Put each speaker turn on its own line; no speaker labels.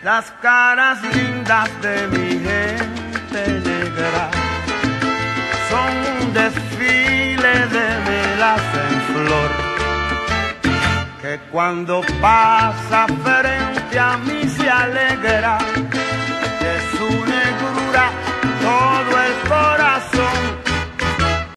las caras lindas de mi gente negra son un desfile de melaza en flor, que cuando pasa frente a mí se alegra